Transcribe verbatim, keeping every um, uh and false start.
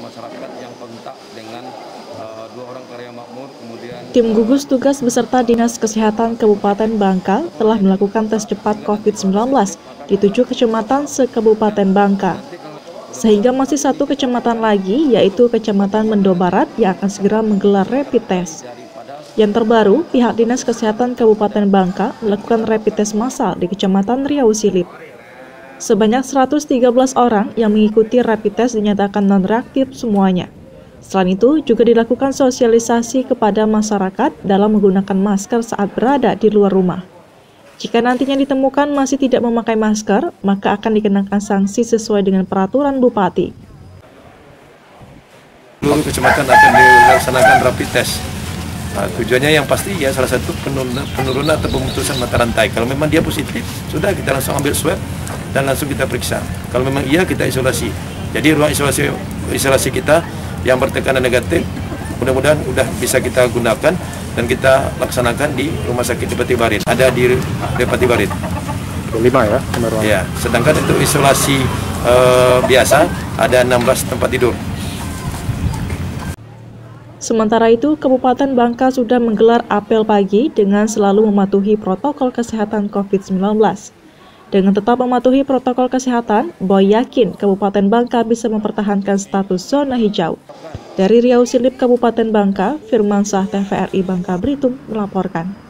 masyarakat yang kontak dengan uh, dua orang karya makmur. Kemudian tim gugus tugas beserta Dinas Kesehatan Kabupaten Bangka telah melakukan tes cepat COVID sembilan belas di tujuh kecamatan se-Kabupaten Bangka. Sehingga masih satu kecamatan lagi, yaitu Kecamatan Mendo Barat yang akan segera menggelar rapid test. Yang terbaru, pihak Dinas Kesehatan Kabupaten Bangka melakukan rapid test massal di Kecamatan Riau Silip. Sebanyak seratus tiga belas orang yang mengikuti rapid test dinyatakan non-reaktif semuanya. Selain itu, juga dilakukan sosialisasi kepada masyarakat dalam menggunakan masker saat berada di luar rumah. Jika nantinya ditemukan masih tidak memakai masker, maka akan dikenakan sanksi sesuai dengan peraturan Bupati. Seluruh kecamatan akan dilaksanakan rapid test. Nah, tujuannya yang pasti ya salah satu penurunan, penurunan atau pemutusan mata rantai. Kalau memang dia positif, sudah kita langsung ambil swab dan langsung kita periksa. Kalau memang iya, kita isolasi. Jadi ruang isolasi isolasi kita yang bertekanan negatif, mudah-mudahan sudah bisa kita gunakan dan kita laksanakan di Rumah Sakit Depati Barit. Ada di Depati Barit. lima ya? Ya, sedangkan untuk isolasi uh, biasa ada enam belas tempat tidur. Sementara itu, Kabupaten Bangka sudah menggelar apel pagi dengan selalu mematuhi protokol kesehatan COVID sembilan belas. Dengan tetap mematuhi protokol kesehatan, Boy yakin Kabupaten Bangka bisa mempertahankan status zona hijau. Dari Riau Silip, Kabupaten Bangka, Firmansyah T V R I Bangka Belitung melaporkan.